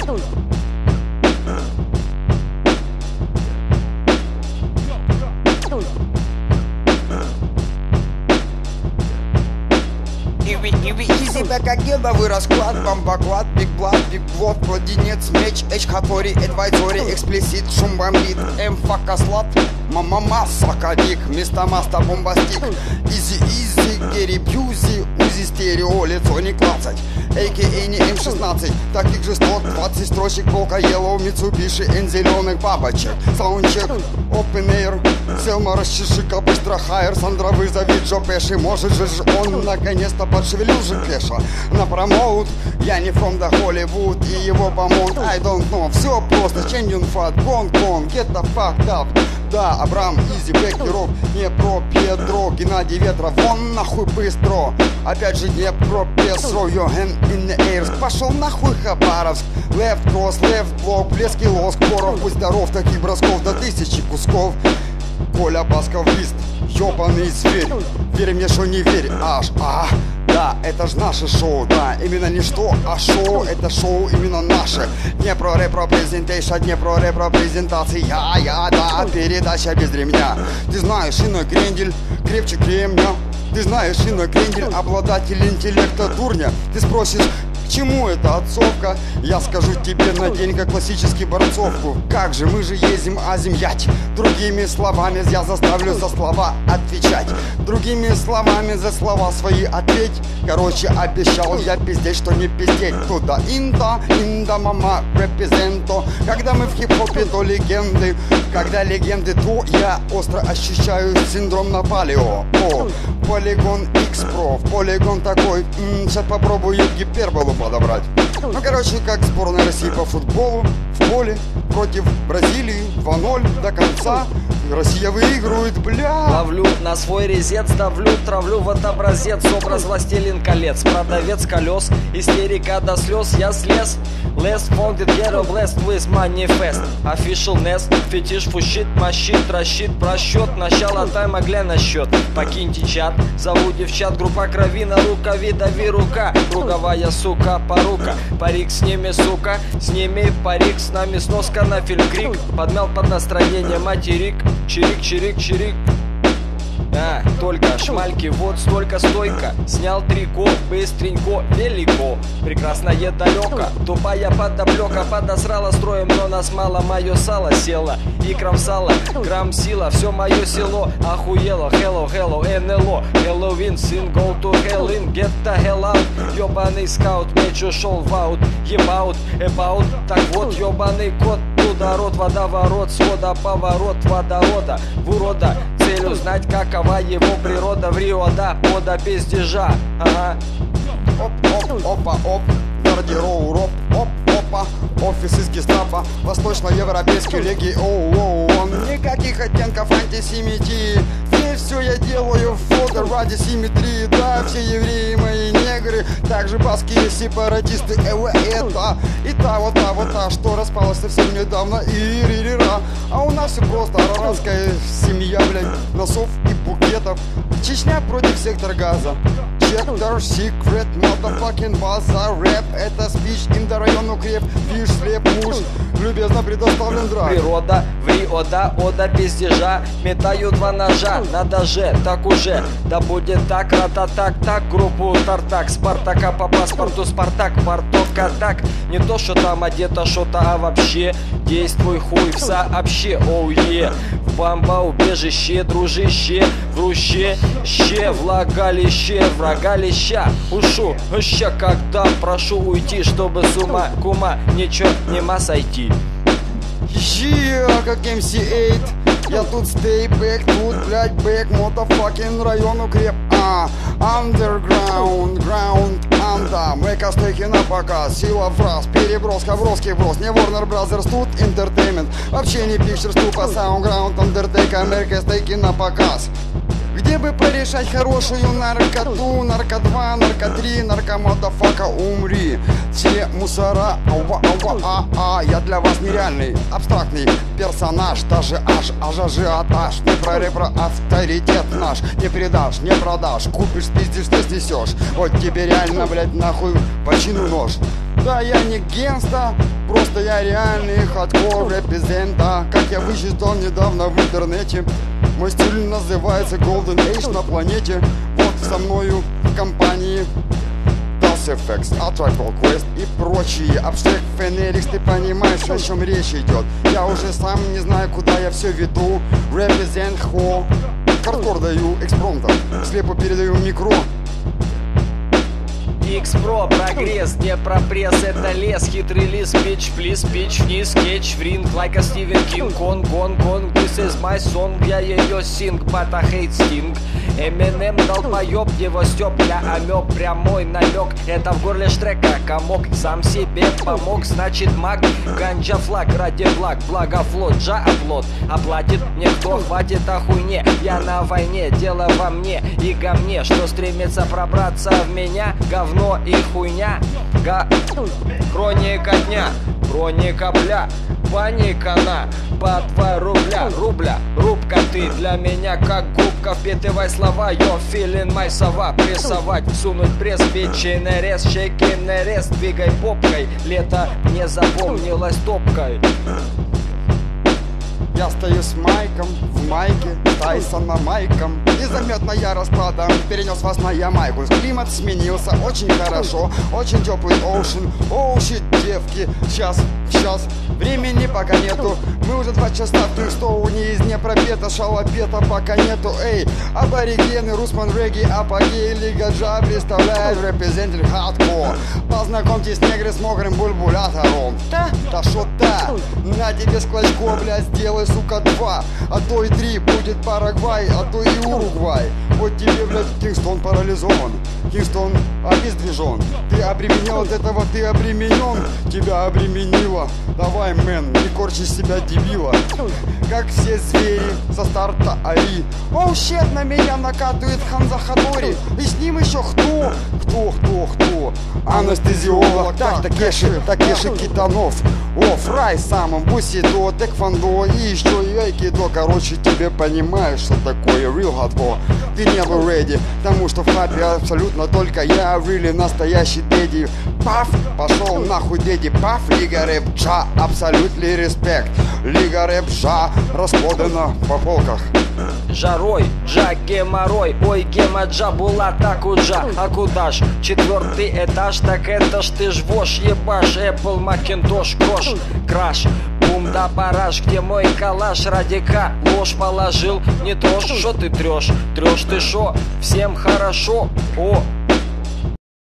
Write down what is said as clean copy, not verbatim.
Изи, как геловый расклад, бомбоклад, бигблад, бигблот, кладенец, меч, эчхатори, эдвайзори, эксплисит, шум бомбит, эмфака слад, мама сакадик, места маста бомбастик, изи, гери бьюзи, узи стерео, лицо не клацать, а.к.а. не М16, таких же 120 строчек, полка Yellow, Mitsubishi, N зеленых бабочек, саундчек, open air, Селма расчешика, быстро хайер, Сандра вызови Джо Пеши, может же он наконец-то подшевелил же Кэша на промоут, я не from the Hollywood и его помог, I don't know, все просто, changing fat, gone, get the fuck up. Да, Абрам, Изи, Бекеров, Днепро, Петро, Геннадий Ветров, вон нахуй быстро. Опять же Днепро, Песро, your hand in the air. Пошел нахуй Хабаровск, left cross, left block, блеск и лоск, Боров, будь здоров, таких бросков до 1000 кусков. Коля Басков, лист, ёбаный зверь, верь мне, что не верь, аж, да, это ж наше шоу, да, именно не что, а шоу, это шоу именно наше. Не про рэп-репрезентейшн, не про рэп-репрезентация, да, передача без ремня. Ты знаешь, иной крендель крепче кремня. Ты знаешь, иной крендель обладатель интеллекта дурня. Ты спросишь, к чему эта отцовка? Я скажу тебе на день как классический борцовку. Как же, мы же ездим азимять. Другими словами я заставлю за слова отвечать. Другими словами за слова свои ответь. Короче, обещал я пиздеть, что не пиздеть. Туда инда, мама, репрезенто. Когда мы в хип-хопе, то легенды. Когда легенды, то я остро ощущаю синдром Напалео. Полигон X-Pro, полигон такой. Сейчас попробую гиперболу подобрать. Ну, короче, как сборная России по футболу в поле против Бразилии 2-0 до конца. Россия выигрывает, бля. Ловлю на свой резец, давлю, травлю в отобразец. Образ властелин колец, продавец колес. Истерика до слез, я слез. Less founded, ghetto blessed with manifest. Official nest, фетиш, фущит, мощит, тращит, просчет. Начало тайма, гля на счет. Покиньте чат, зову девчат. Группа крови на рукаве, дави рука. Круговая сука, порука. Парик сними, сука, сними парик. С нами сноска на фильм-крик. Подмял под настроение материк. Чирик, чирик, чирик. Только шмальки, вот столько стойка. Снял трико, быстренько, велико. Прекрасное далеко, тупая подоплека. Подосрала строем, но нас мало. Мое сало село, икрам сало, грамм сила. Все мое село охуело. Hello, hello, НЛО. Хэллоуин, сын, go to hell in. Get the hell out. Ёбаный скаут, меч ушел в аут. Ебаут, эбаут, так вот ёбаный кот. Водород, водоворот, свода, поворот водорода в урода. Цель узнать, какова его природа. В Рио, да, ода пиздежа. Оп, гардероб, опа, офис из гестапо, восточноевропейский легион. Никаких оттенков антисемитии. Здесь все я делаю в фото ради симметрии. Да, все евреи мои негры, также баские сепаратисты. Это и та, вот та, что распалась совсем недавно. И а у нас все просто арабская семья, блядь, носов и букетов. Чечня против сектора газа. Чектор, секрет, motherfucking базар, рэп. Это спич, инда район укреп, фиш, слеп, муж. Любезно предоставлен драйв. Природа, в Рио, да, ода пиздежа. Метаю два ножа, надо же, так уже. Да будет так, рататак, группу Тартак. Спартака по паспорту, Спартак, Партока так. Не то, что там одето, что-то, а вообще. Действуй хуй в сообще, оу е. В бомбоубежище, дружище, в руще, влагалище, врагалища. Ушу, ща когда прошу уйти, чтобы с ума, кума, ничего нема сойти. Как MC8, я тут stay back, тут, блядь, back, мотофакин, район укреп. Underground, ground, анда. Мэка стейки на показ, сила фраз, переброс, хавровский брос. Не Warner Brothers, тут entertainment. Вообще не Pictures, тупо Soundground, Undertaker, Мэка стейки на показ. Где бы порешать хорошую наркоту, нарко 2, нарко 3, наркоматофака, умри. Все мусора, я для вас нереальный, абстрактный персонаж. Даже ажиотаж, не про репро, авторитет наш. Не передашь, не продашь, купишь, спиздишь, ты снесешь. Вот тебе реально, блядь, нахуй по чину нож. Да, я не генста, просто я реальный хардкор репрезента. Как я вычитал недавно в интернете, мой стиль называется Golden Age на планете. Вот со мною в компании DOS-FX, Ultra Quest и прочие. Абстракт Фенерикс, ты понимаешь, о чем речь идет. Я уже сам не знаю, куда я все веду. Represent Ho. Хардкор даю экспромтом, слепо передаю микро. X-Pro, прогресс, не про пресс, это лес. Хитрый лис, pitch, please, pitch вниз, скетч в ринг, like a Stephen King, гон, this is my song, я ее sing, but I hate sting. Eminem долбоеб, его стёб, я амёб, прямой намек, это в горле штрека комок, сам себе помог, значит маг, ганджа флаг, ради благ, благо флот, джа оплот, оплатит мне кто, хватит о хуйне, я на войне, дело во мне и говне, что стремится пробраться в меня, говно и хуйня, хроника дня, хроника бля, паника на по 2 рубля, рубка ты для меня как губка, впитывай слова, yo feeling my сова, прессовать, сунуть пресс, бичи нарез, шейки нарез, двигай попкой, лето не запомнилось топкой. Я стою с майком, в майке, Тайсон на майком. Незаметно я распадом перенес вас на Ямайку. Климат сменился очень хорошо, очень теплый оушен. Оу, щит, девки, сейчас, времени пока нету. Мы уже 2 часа в Кингстоуне, из Днепропета, шалопета пока нету. Эй, аборигены, русман, регги, апогей, Лига Джа представляет репрезентер хардкор. Познакомьтесь, негры с мокрым бульбулятором. Да шо-то, на тебе с клочко, блядь, сделай, сука, 2, а то и 3, будет Парагвай, а то и Уругвай. Вот тебе, блядь, Кингстон парализован, Кингстон обездвижен. Ты обременел от этого, ты обременен, тебя обременило. Давай, мэн, не корчи себя дебила. Как все звери со старта Ари. Оу, щет, на меня накатывает Ханза Хатори. И с ним еще кто? Анестезиолог, Такеши Китанов. О, Фрай самым, Бусидо, Тэквондо и еще и айкидо. Короче, тебе понимаешь, что такое real hardcore. Ты не был ready, потому что в хапе абсолютно только я, really настоящий дэдди. Паф, пошел нахуй дэдди, паф, Лига Рэп Джа, абсолютный респект. Лига Рэп Джа распродана по полках. Жарой, джа, геморрой, ой, гема джа, була так уджа, а куда ж? 4-й этаж, так это ж ты ж вошь, ебаш, Apple, Macintosh, крош, краш, бум да бараш, где мой калаш, радика, ложь положил, не трожь, шо ты трешь ты шо, всем хорошо, о,